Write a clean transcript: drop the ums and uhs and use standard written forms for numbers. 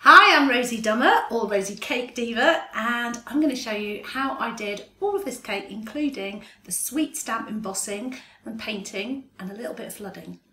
Hi, I'm Rosie Dummer, or Rosie Cake Diva, and I'm going to show you how I did all of this cake, including the sweet stamp embossing and painting and a little bit of flooding.